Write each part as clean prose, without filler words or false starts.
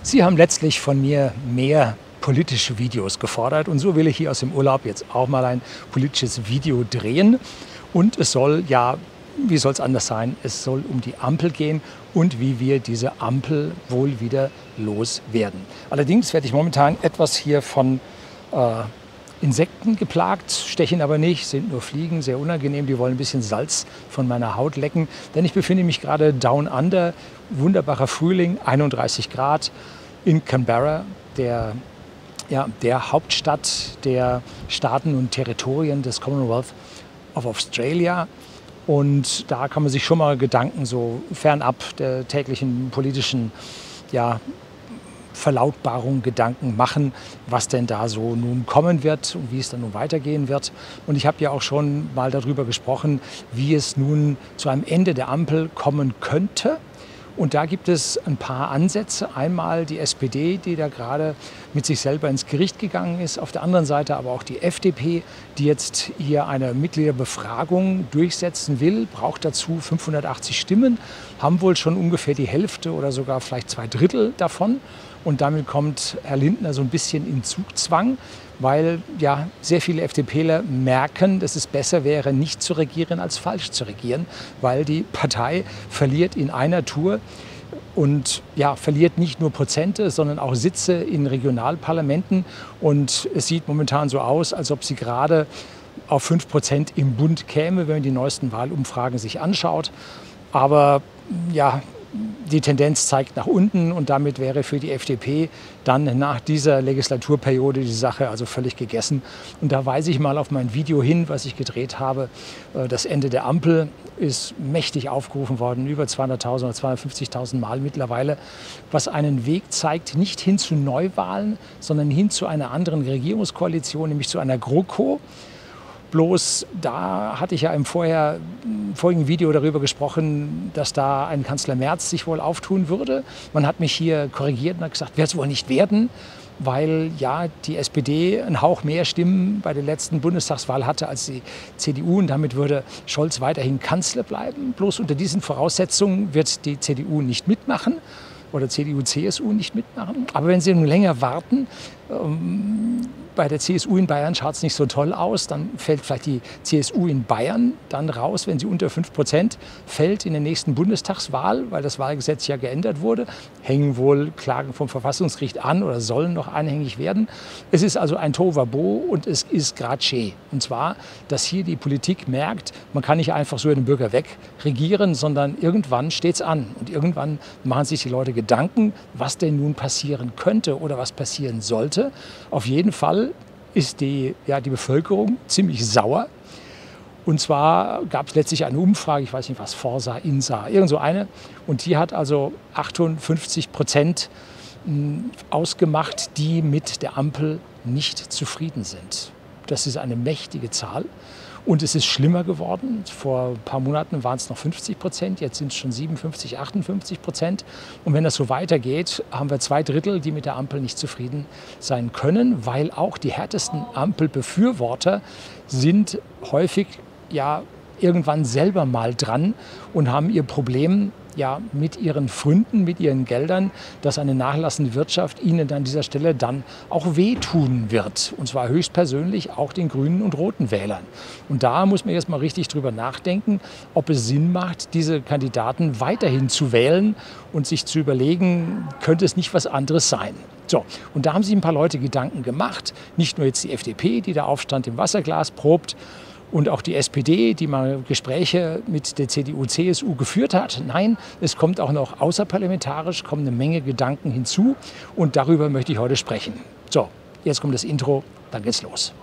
Sie haben letztlich von mir mehr politische Videos gefordert und so will ich hier aus dem Urlaub jetzt auch mal ein politisches Video drehen. Und es soll ja, wie soll es anders sein, es soll um die Ampel gehen und wie wir diese Ampel wohl wieder loswerden. Allerdings werde ich momentan etwas hier von Insekten geplagt, stechen aber nicht, sind nur Fliegen, sehr unangenehm. Die wollen ein bisschen Salz von meiner Haut lecken, denn ich befinde mich gerade down under, wunderbarer Frühling, 31 Grad in Canberra, der Hauptstadt der Staaten und Territorien des Commonwealth of Australia. Und da kann man sich schon mal Gedanken so fernab der täglichen politischen Verlautbarung Gedanken machen, was denn da so nun kommen wird und wie es dann nun weitergehen wird. Und ich habe ja auch schon mal darüber gesprochen, wie es nun zu einem Ende der Ampel kommen könnte. Und da gibt es ein paar Ansätze. Einmal die SPD, die da gerade mit sich selber ins Gericht gegangen ist. Auf der anderen Seite aber auch die FDP, die jetzt hier eine Mitgliederbefragung durchsetzen will, braucht dazu 580 Stimmen, haben wohl schon ungefähr die Hälfte oder sogar vielleicht 2/3 davon. Und damit kommt Herr Lindner so ein bisschen in Zugzwang, weil ja sehr viele FDPler merken, dass es besser wäre, nicht zu regieren, als falsch zu regieren, weil die Partei verliert in einer Tour und verliert nicht nur Prozente, sondern auch Sitze in Regionalparlamenten. Und es sieht momentan so aus, als ob sie gerade auf 5% im Bund käme, wenn man die neuesten Wahlumfragen sich anschaut. Aber die Tendenz zeigt nach unten und damit wäre für die FDP dann nach dieser Legislaturperiode die Sache also völlig gegessen. Und da weise ich mal auf mein Video hin, was ich gedreht habe. Das Ende der Ampel ist mächtig aufgerufen worden, über 200.000 oder 250.000 Mal mittlerweile, was einen Weg zeigt, nicht hin zu Neuwahlen, sondern hin zu einer anderen Regierungskoalition, nämlich zu einer GroKo. Bloß da hatte ich ja im vorigen Video darüber gesprochen, dass da ein Kanzler Merz sich wohl auftun würde. Man hat mich hier korrigiert und hat gesagt, wird es wohl nicht werden, weil die SPD einen Hauch mehr Stimmen bei der letzten Bundestagswahl hatte als die CDU und damit würde Scholz weiterhin Kanzler bleiben. Bloß unter diesen Voraussetzungen wird die CDU nicht mitmachen oder CDU, CSU nicht mitmachen. Aber wenn Sie nun länger warten, bei der CSU in Bayern schaut es nicht so toll aus, dann fällt vielleicht die CSU in Bayern dann raus, wenn sie unter 5% fällt in der nächsten Bundestagswahl, weil das Wahlgesetz ja geändert wurde. Hängen wohl Klagen vom Verfassungsgericht an oder sollen noch anhängig werden. Es ist also ein Tohuwabohu und es ist gerade schee. Und zwar, dass hier die Politik merkt, man kann nicht einfach so den Bürger wegregieren, sondern irgendwann steht es an. Und irgendwann machen sich die Leute Gedanken, was denn nun passieren könnte oder was passieren sollte. Auf jeden Fall ist die Bevölkerung ziemlich sauer. Und zwar gab es letztlich eine Umfrage, ich weiß nicht was, Forsa, INSA, irgend so eine. Und die hat also 58% ausgemacht, die mit der Ampel nicht zufrieden sind. Das ist eine mächtige Zahl. Und es ist schlimmer geworden. Vor ein paar Monaten waren es noch 50%, jetzt sind es schon 57, 58%. Und wenn das so weitergeht, haben wir 2/3, die mit der Ampel nicht zufrieden sein können, weil auch die härtesten Ampelbefürworter sind häufig irgendwann selber mal dran und haben ihr Problem mit ihren Pfründen, mit ihren Geldern, dass eine nachlassende Wirtschaft ihnen an dieser Stelle dann auch wehtun wird. Und zwar höchstpersönlich auch den grünen und roten Wählern. Und da muss man jetzt mal richtig drüber nachdenken, ob es Sinn macht, diese Kandidaten weiterhin zu wählen und sich zu überlegen, könnte es nicht was anderes sein. So, und da haben sich ein paar Leute Gedanken gemacht. Nicht nur jetzt die FDP, die da Aufstand im Wasserglas probt, und auch die SPD, die mal Gespräche mit der CDU, CSU geführt hat. Nein, es kommt auch noch außerparlamentarisch, kommen eine Menge Gedanken hinzu. Und darüber möchte ich heute sprechen. So, jetzt kommt das Intro, dann geht's los.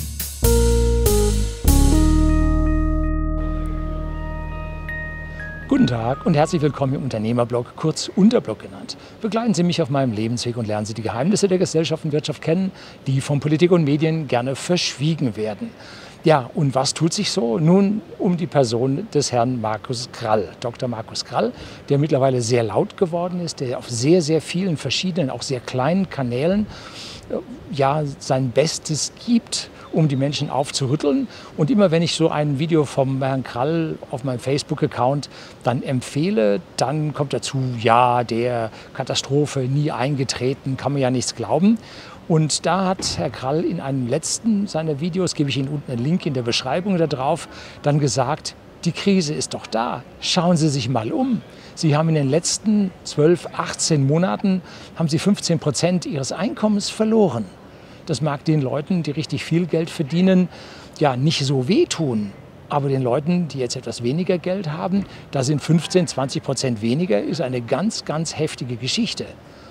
Guten Tag und herzlich willkommen im Unternehmerblog, kurz Unterblog genannt. Begleiten Sie mich auf meinem Lebensweg und lernen Sie die Geheimnisse der Gesellschaft und Wirtschaft kennen, die von Politik und Medien gerne verschwiegen werden. Ja, und was tut sich so? Nun um die Person des Herrn Markus Krall, Dr. Markus Krall, der mittlerweile sehr laut geworden ist, der auf sehr, sehr vielen verschiedenen, auch sehr kleinen Kanälen sein Bestes gibt, um die Menschen aufzurütteln. Und immer wenn ich so ein Video vom Herrn Krall auf meinem Facebook-Account dann empfehle, dann kommt dazu, ja, der Katastrophe nie eingetreten, kann man ja nichts glauben. Und da hat Herr Krall in einem letzten seiner Videos, gebe ich Ihnen unten einen Link in der Beschreibung da drauf, dann gesagt, die Krise ist doch da. Schauen Sie sich mal um. Sie haben in den letzten 12, 18 Monaten haben Sie 15% Ihres Einkommens verloren. Das mag den Leuten, die richtig viel Geld verdienen, ja nicht so wehtun. Aber den Leuten, die jetzt etwas weniger Geld haben, da sind 15, 20% weniger, ist eine ganz, ganz heftige Geschichte.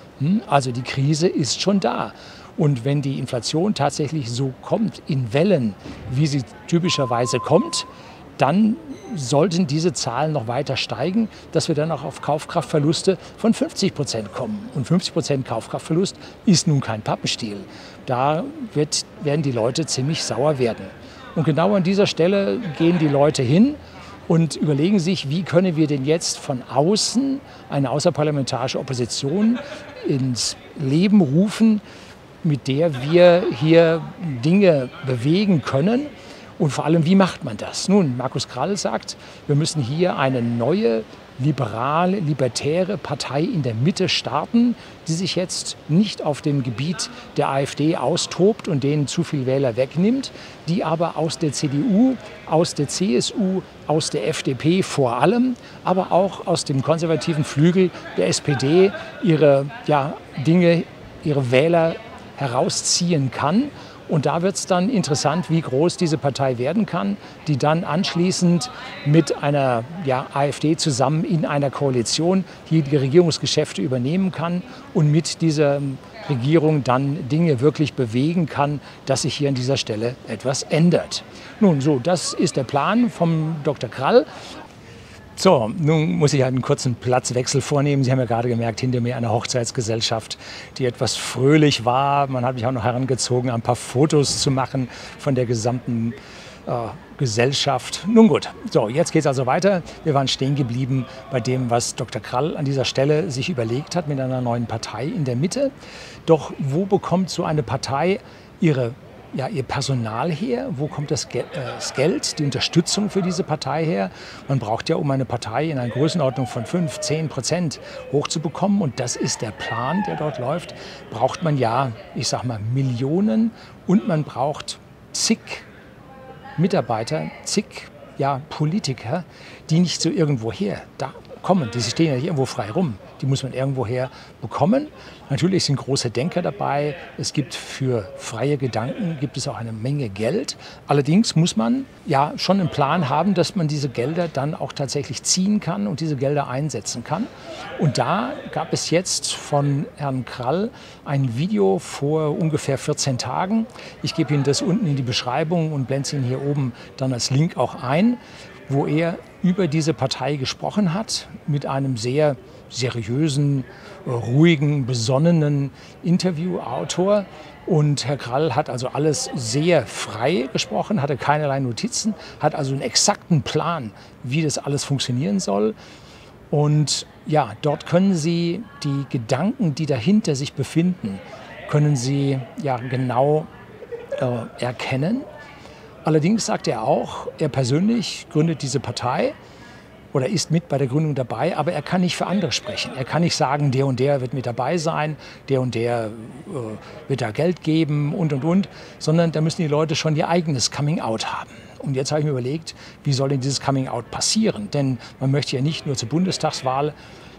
Also die Krise ist schon da. Und wenn die Inflation tatsächlich so kommt, in Wellen, wie sie typischerweise kommt, dann sollten diese Zahlen noch weiter steigen, dass wir dann auch auf Kaufkraftverluste von 50% kommen. Und 50% Kaufkraftverlust ist nun kein Pappenstiel. Da werden die Leute ziemlich sauer werden. Und genau an dieser Stelle gehen die Leute hin und überlegen sich, wie können wir denn jetzt von außen eine außerparlamentarische Opposition ins Leben rufen, mit der wir hier Dinge bewegen können. Und vor allem, wie macht man das? Nun, Markus Krall sagt, wir müssen hier eine neue, liberale, libertäre Partei in der Mitte starten, die sich jetzt nicht auf dem Gebiet der AfD austobt und denen zu viel Wähler wegnimmt, die aber aus der CDU, aus der CSU, aus der FDP vor allem, aber auch aus dem konservativen Flügel der SPD ihre Dinge, ihre Wähler herausziehen kann. Und da wird es dann interessant, wie groß diese Partei werden kann, die dann anschließend mit einer AfD zusammen in einer Koalition hier die Regierungsgeschäfte übernehmen kann und mit dieser Regierung dann Dinge wirklich bewegen kann, dass sich hier an dieser Stelle etwas ändert. Nun, so, das ist der Plan vom Dr. Krall. So, nun muss ich halt einen kurzen Platzwechsel vornehmen. Sie haben ja gerade gemerkt, hinter mir eine Hochzeitsgesellschaft, die etwas fröhlich war. Man hat mich auch noch herangezogen, ein paar Fotos zu machen von der gesamten Gesellschaft. Nun gut, so, jetzt geht es also weiter. Wir waren stehen geblieben bei dem, was Dr. Krall an dieser Stelle sich überlegt hat mit einer neuen Partei in der Mitte. Doch wo bekommt so eine Partei ihr Personal her? Wo kommt das Geld, die Unterstützung für diese Partei her? Man braucht ja, um eine Partei in einer Größenordnung von 5, 10% hochzubekommen, und das ist der Plan, der dort läuft, braucht man ich sag mal, Millionen, und man braucht zig Mitarbeiter, zig Politiker, die nicht so irgendwoher da kommen. Die stehen ja nicht irgendwo frei rum. Die muss man irgendwoher bekommen. Natürlich sind große Denker dabei. Es gibt für freie Gedanken auch eine Menge Geld. Allerdings muss man schon einen Plan haben, dass man diese Gelder dann auch tatsächlich ziehen kann und diese Gelder einsetzen kann. Und da gab es jetzt von Herrn Krall ein Video vor ungefähr 14 Tagen. Ich gebe Ihnen das unten in die Beschreibung und blende es Ihnen hier oben dann als Link auch ein, wo er über diese Partei gesprochen hat, mit einem sehr seriösen, ruhigen, besonnenen Interviewautor. Und Herr Krall hat also alles sehr frei gesprochen, hatte keinerlei Notizen, hat also einen exakten Plan, wie das alles funktionieren soll. Und dort können Sie die Gedanken, die dahinter sich befinden, können Sie genau erkennen. Allerdings sagt er auch, er persönlich gründet diese Partei oder ist mit bei der Gründung dabei, aber er kann nicht für andere sprechen. Er kann nicht sagen, der und der wird mit dabei sein, der und der wird da Geld geben und, sondern da müssen die Leute schon ihr eigenes Coming-out haben. Und jetzt habe ich mir überlegt, wie soll denn dieses Coming-out passieren? Denn man möchte ja nicht nur zur Bundestagswahl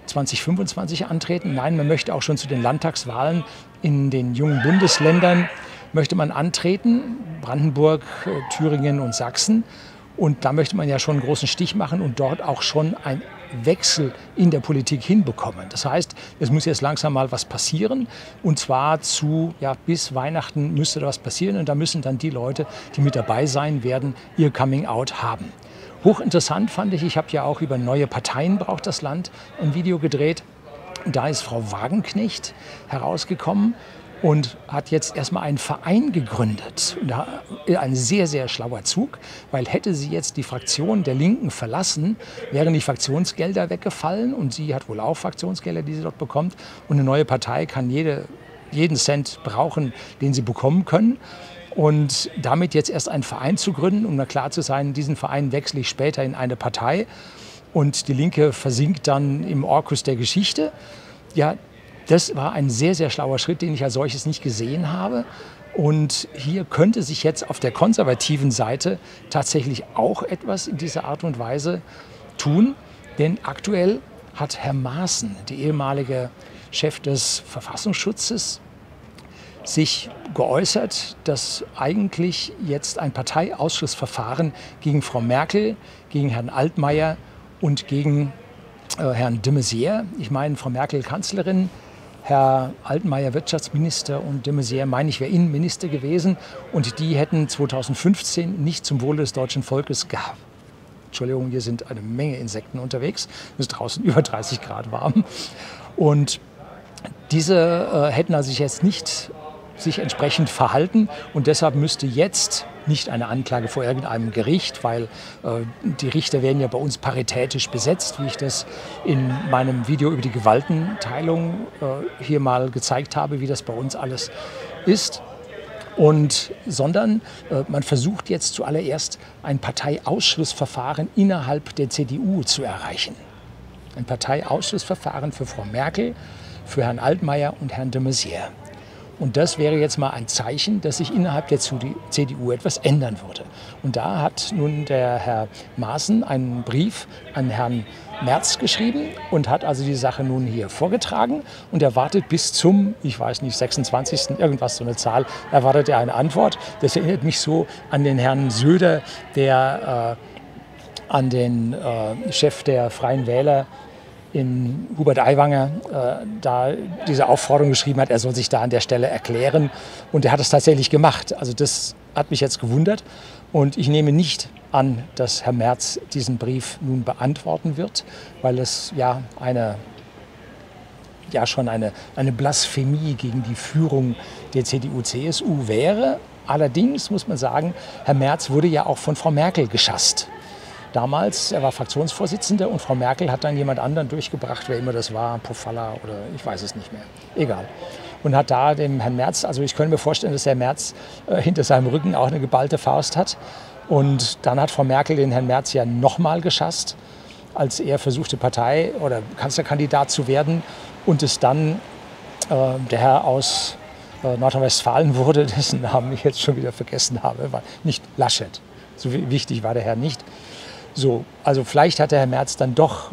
2025 antreten, nein, man möchte auch schon zu den Landtagswahlen in den jungen Bundesländern möchte man antreten, Brandenburg, Thüringen und Sachsen. Und da möchte man ja schon einen großen Stich machen und dort auch schon einen Wechsel in der Politik hinbekommen. Das heißt, es muss jetzt langsam mal was passieren, und zwar bis Weihnachten müsste da was passieren, und da müssen dann die Leute, die mit dabei sein werden, ihr Coming-out haben. Hochinteressant fand ich habe ja auch über neue Parteien braucht das Land ein Video gedreht. Und da ist Frau Wagenknecht herausgekommen und hat jetzt erstmal einen Verein gegründet. Und ein sehr, sehr schlauer Zug, weil hätte sie jetzt die Fraktion der Linken verlassen, wären die Fraktionsgelder weggefallen, und sie hat wohl auch Fraktionsgelder, die sie dort bekommt. Und eine neue Partei kann jeden Cent brauchen, den sie bekommen können. und damit jetzt erst einen Verein zu gründen, um mal klar zu sein, diesen Verein wechsle ich später in eine Partei und die Linke versinkt dann im Orkus der Geschichte. Ja, das war ein sehr, sehr schlauer Schritt, den ich als solches nicht gesehen habe. Und hier könnte sich jetzt auf der konservativen Seite tatsächlich auch etwas in dieser Art und Weise tun. Denn aktuell hat Herr Maaßen, der ehemalige Chef des Verfassungsschutzes, sich geäußert, dass eigentlich jetzt ein Parteiausschussverfahren gegen Frau Merkel, gegen Herrn Altmaier und gegen Herrn de Maizière, ich meine Frau Merkel Kanzlerin, Herr Altmaier Wirtschaftsminister und de Maizière, meine ich, wäre Innenminister gewesen. Und die hätten 2015 nicht zum Wohle des deutschen Volkes gehabt. Entschuldigung, hier sind eine Menge Insekten unterwegs. Es ist draußen über 30 Grad warm. Und diese hätten also sich jetzt nicht sich entsprechend verhalten. Und deshalb müsste jetzt nicht eine Anklage vor irgendeinem Gericht, weil die Richter werden ja bei uns paritätisch besetzt, wie ich das in meinem Video über die Gewaltenteilung hier mal gezeigt habe, wie das bei uns alles ist. Sondern man versucht jetzt zuallererst ein Parteiausschlussverfahren innerhalb der CDU zu erreichen. Ein Parteiausschlussverfahren für Frau Merkel, für Herrn Altmaier und Herrn de Maizière. Und das wäre jetzt mal ein Zeichen, dass sich innerhalb der CDU etwas ändern würde. Und da hat nun der Herr Maaßen einen Brief an Herrn Merz geschrieben und hat also die Sache nun hier vorgetragen und erwartet bis zum, ich weiß nicht, 26. irgendwas so eine Zahl, erwartet er eine Antwort. Das erinnert mich so an den Herrn Söder, der an den Chef der Freien Wähler in Hubert Aiwanger da diese Aufforderung geschrieben hat, er soll sich da an der Stelle erklären. Und er hat es tatsächlich gemacht. Also das hat mich jetzt gewundert. Und ich nehme nicht an, dass Herr Merz diesen Brief nun beantworten wird, weil es ja schon eine Blasphemie gegen die Führung der CDU-CSU wäre. Allerdings muss man sagen, Herr Merz wurde ja auch von Frau Merkel geschasst. Damals, er war Fraktionsvorsitzender und Frau Merkel hat dann jemand anderen durchgebracht, wer immer das war, Pofalla oder ich weiß es nicht mehr, egal. Und hat da dem Herrn Merz, also ich könnte mir vorstellen, dass Herr Merz hinter seinem Rücken auch eine geballte Faust hat. Und dann hat Frau Merkel den Herrn Merz ja nochmal geschasst, als er versuchte, Partei- oder Kanzlerkandidat zu werden und es dann der Herr aus Nordrhein-Westfalen wurde, dessen Namen ich jetzt schon wieder vergessen habe, war nicht Laschet. So wichtig war der Herr nicht. So, also vielleicht hat der Herr Merz dann doch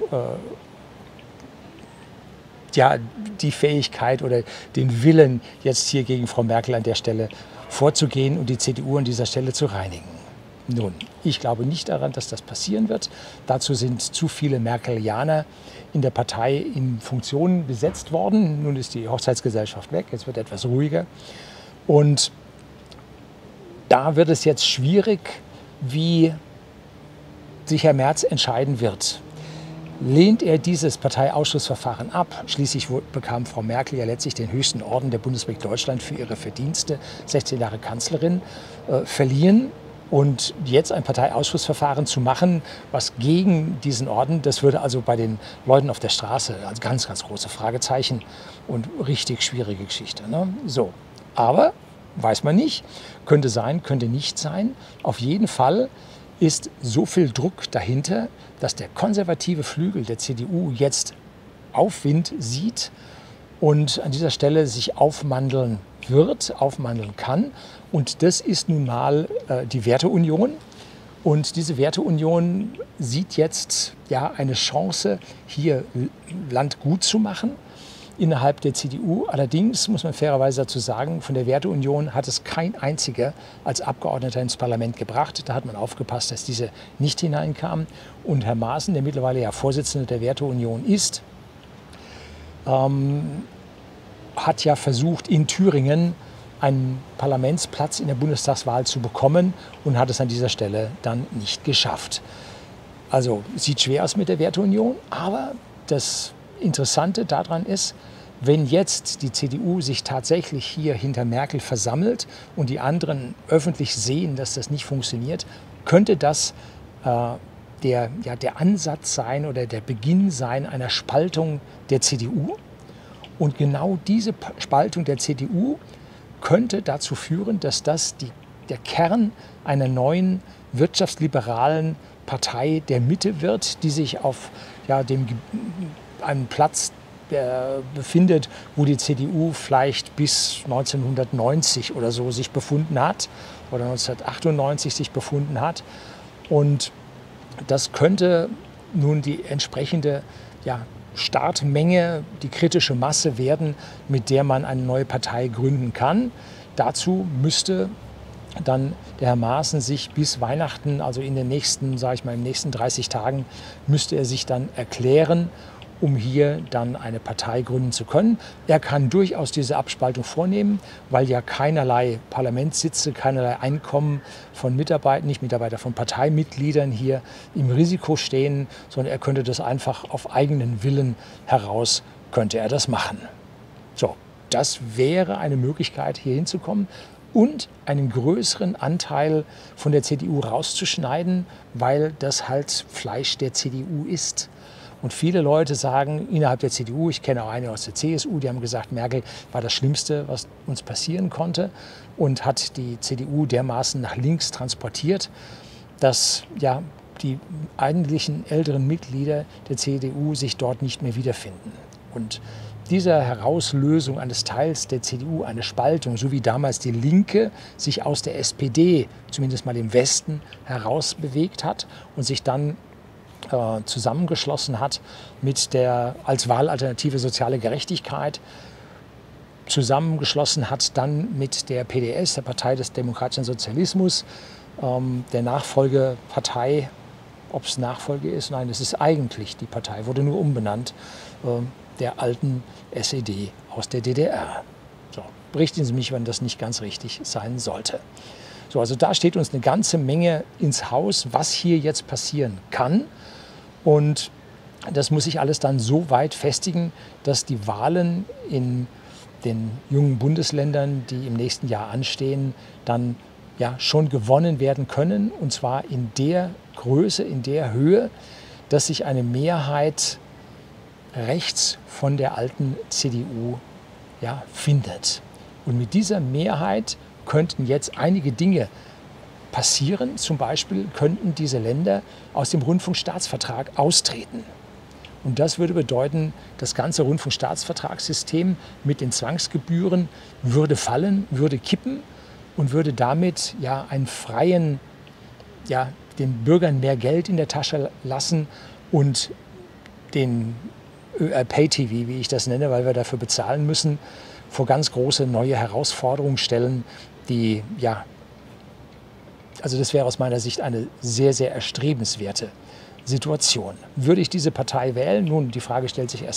die Fähigkeit oder den Willen, jetzt hier gegen Frau Merkel an der Stelle vorzugehen und die CDU an dieser Stelle zu reinigen. Nun, ich glaube nicht daran, dass das passieren wird. Dazu sind zu viele Merkelianer in der Partei in Funktionen besetzt worden. Nun ist die Hochzeitsgesellschaft weg, jetzt wird etwas ruhiger. Und da wird es jetzt schwierig, wie sich Herr Merz entscheiden wird. Lehnt er dieses Parteiausschussverfahren ab? Schließlich bekam Frau Merkel ja letztlich den höchsten Orden der Bundesrepublik Deutschland für ihre Verdienste, 16 Jahre Kanzlerin, verliehen. Und jetzt ein Parteiausschussverfahren zu machen, was gegen diesen Orden, das würde also bei den Leuten auf der Straße als ganz, ganz große Fragezeichen und richtig schwierige Geschichte. Ne? So, aber weiß man nicht, könnte sein, könnte nicht sein. Auf jeden Fall ist so viel Druck dahinter, dass der konservative Flügel der CDU jetzt Aufwind sieht und an dieser Stelle sich aufmandeln kann. Und das ist nun mal die Werteunion. Und diese Werteunion sieht jetzt eine Chance, hier Land gut zu machen innerhalb der CDU. Allerdings muss man fairerweise dazu sagen, von der Werteunion hat es kein einziger als Abgeordneter ins Parlament gebracht. Da hat man aufgepasst, dass diese nicht hineinkamen. Und Herr Maaßen, der mittlerweile ja Vorsitzender der Werteunion ist, hat ja versucht, in Thüringen einen Parlamentsplatz in der Bundestagswahl zu bekommen und hat es an dieser Stelle dann nicht geschafft. Also sieht schwer aus mit der Werteunion, aber das Interessante daran ist, wenn jetzt die CDU sich tatsächlich hier hinter Merkel versammelt und die anderen öffentlich sehen, dass das nicht funktioniert, könnte das der Ansatz sein oder der Beginn sein einer Spaltung der CDU. Und genau diese Spaltung der CDU könnte dazu führen, dass das die der Kern einer neuen wirtschaftsliberalen Partei der Mitte wird, die sich auf einem Platz befindet, wo die CDU vielleicht bis 1990 oder so sich befunden hat oder 1998 sich befunden hat. Und das könnte nun die entsprechende Startmenge, die kritische Masse werden, mit der man eine neue Partei gründen kann. Dazu müsste dann der Herr Maaßen sich bis Weihnachten, also in den nächsten, im nächsten 30 Tagen, müsste er sich dann erklären, um hier dann eine Partei gründen zu können. Er kann durchaus diese Abspaltung vornehmen, weil ja keinerlei Parlamentssitze, keinerlei Einkommen von Mitarbeitern, nicht Mitarbeiter, von Parteimitgliedern hier im Risiko stehen, sondern er könnte das einfach auf eigenen Willen heraus, könnte er das machen. So, das wäre eine Möglichkeit, hier hinzukommen und einen größeren Anteil von der CDU rauszuschneiden, weil das halt Fleisch der CDU ist. Und viele Leute sagen innerhalb der CDU, ich kenne auch einige aus der CSU, die haben gesagt, Merkel war das Schlimmste, was uns passieren konnte und hat die CDU dermaßen nach links transportiert, dass die eigentlichen älteren Mitglieder der CDU sich dort nicht mehr wiederfinden. Und dieser Herauslösung eines Teils der CDU, eine Spaltung, so wie damals die Linke sich aus der SPD, zumindest mal im Westen, herausbewegt hat und sich dann zusammengeschlossen hat mit der als Wahlalternative Soziale Gerechtigkeit, zusammengeschlossen hat dann mit der PDS, der Partei des Demokratischen Sozialismus, der Nachfolgepartei. Ob es Nachfolge ist? Nein, es ist eigentlich die Partei, wurde nur umbenannt, der alten SED aus der DDR. So, berichten Sie mich, wenn das nicht ganz richtig sein sollte. So, also da steht uns eine ganze Menge ins Haus, was hier jetzt passieren kann. Und das muss sich alles dann so weit festigen, dass die Wahlen in den jungen Bundesländern, die im nächsten Jahr anstehen, dann schon gewonnen werden können. Und zwar in der Größe, in der Höhe, dass sich eine Mehrheit rechts von der alten CDU findet. Und mit dieser Mehrheit könnten jetzt einige Dinge passieren. Zum Beispiel könnten diese Länder aus dem Rundfunkstaatsvertrag austreten. Und das würde bedeuten, das ganze Rundfunkstaatsvertragssystem mit den Zwangsgebühren würde fallen, würde kippen und würde damit einen freien, den Bürgern mehr Geld in der Tasche lassen und den Pay-TV, wie ich das nenne, weil wir dafür bezahlen müssen, vor ganz große neue Herausforderungen stellen, die also das wäre aus meiner Sicht eine sehr, sehr erstrebenswerte Situation. Würde ich diese Partei wählen? Nun, die Frage stellt sich erst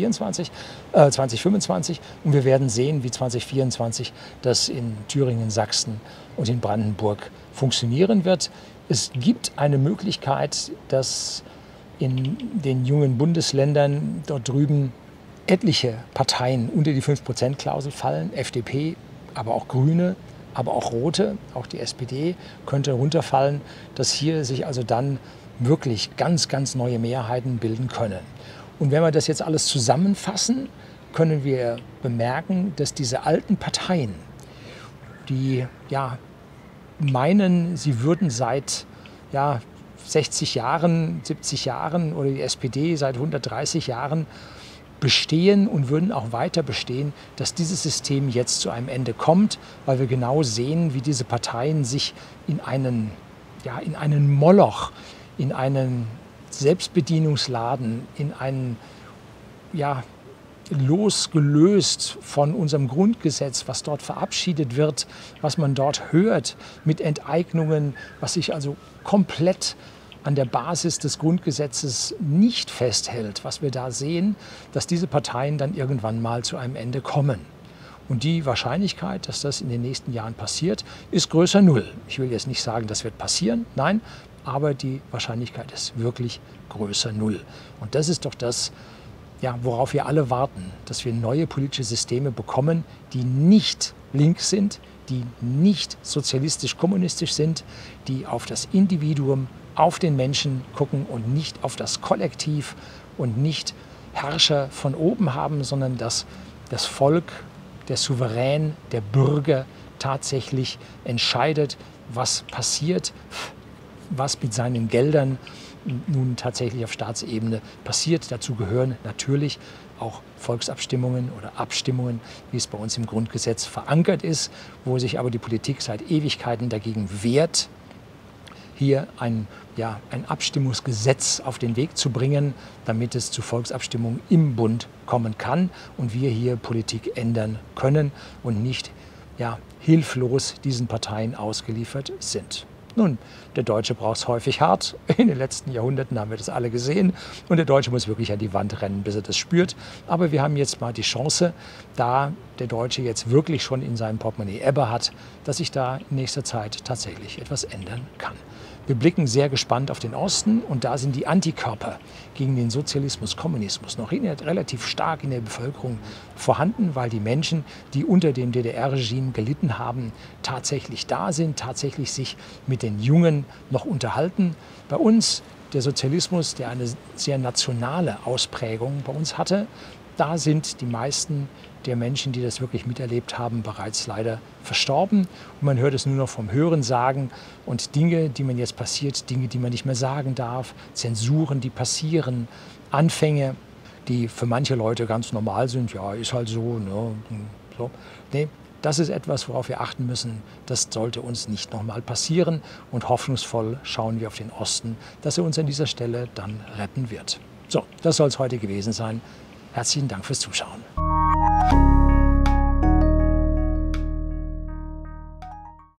2025 und wir werden sehen, wie 2024 das in Thüringen, Sachsen und in Brandenburg funktionieren wird. Es gibt eine Möglichkeit, dass in den jungen Bundesländern dort drüben etliche Parteien unter die 5%-Klausel fallen, FDP, aber auch Grüne, aber auch Rote, auch die SPD könnte runterfallen, dass hier sich also dann wirklich ganz, ganz neue Mehrheiten bilden können. Und wenn wir das jetzt alles zusammenfassen, können wir bemerken, dass diese alten Parteien, die meinen, sie würden seit 60 Jahren, 70 Jahren oder die SPD seit 130 Jahren bestehen und würden auch weiter bestehen, dass dieses System jetzt zu einem Ende kommt, weil wir genau sehen, wie diese Parteien sich in einen Moloch, in einen Selbstbedienungsladen, in einen losgelöst von unserem Grundgesetz, was dort verabschiedet wird, was man dort hört, mit Enteignungen, was sich also komplett an der Basis des Grundgesetzes nicht festhält, was wir da sehen, dass diese Parteien dann irgendwann mal zu einem Ende kommen. Und die Wahrscheinlichkeit, dass das in den nächsten Jahren passiert, ist größer 0. Ich will jetzt nicht sagen, das wird passieren, nein, aber die Wahrscheinlichkeit ist wirklich größer 0. Und das ist doch das, worauf wir alle warten, dass wir neue politische Systeme bekommen, die nicht links sind, die nicht sozialistisch-kommunistisch sind, die auf das Individuum, auf den Menschen gucken und nicht auf das Kollektiv und nicht Herrscher von oben haben, sondern dass das Volk der Souverän, der Bürger tatsächlich entscheidet, was passiert, was mit seinen Geldern nun tatsächlich auf Staatsebene passiert. Dazu gehören natürlich auch Volksabstimmungen oder Abstimmungen, wie es bei uns im Grundgesetz verankert ist, wo sich aber die Politik seit Ewigkeiten dagegen wehrt, hier ein Abstimmungsgesetz auf den Weg zu bringen, damit es zu Volksabstimmungen im Bund kommen kann und wir hier Politik ändern können und nicht hilflos diesen Parteien ausgeliefert sind. Nun, der Deutsche braucht es häufig hart. In den letzten Jahrhunderten haben wir das alle gesehen. Und der Deutsche muss wirklich an die Wand rennen, bis er das spürt. Aber wir haben jetzt mal die Chance, da der Deutsche jetzt wirklich schon in seinem Portemonnaie Ebbe hat, dass sich da in nächster Zeit tatsächlich etwas ändern kann. Wir blicken sehr gespannt auf den Osten und da sind die Antikörper gegen den Sozialismus, Kommunismus noch relativ stark in der Bevölkerung vorhanden, weil die Menschen, die unter dem DDR-Regime gelitten haben, tatsächlich da sind, tatsächlich sich mit den Jungen noch unterhalten. Bei uns der Sozialismus, der eine sehr nationale Ausprägung bei uns hatte, da sind die meisten der Menschen, die das wirklich miterlebt haben, bereits leider verstorben. Und man hört es nur noch vom Hören sagen und Dinge, die man jetzt passiert, Dinge, die man nicht mehr sagen darf, Zensuren, die passieren, Anfänge, die für manche Leute ganz normal sind. Ja, ist halt so. Ne? So. Nee, das ist etwas, worauf wir achten müssen. Das sollte uns nicht nochmal passieren. Und hoffnungsvoll schauen wir auf den Osten, dass er uns an dieser Stelle dann retten wird. So, das soll es heute gewesen sein. Herzlichen Dank fürs Zuschauen.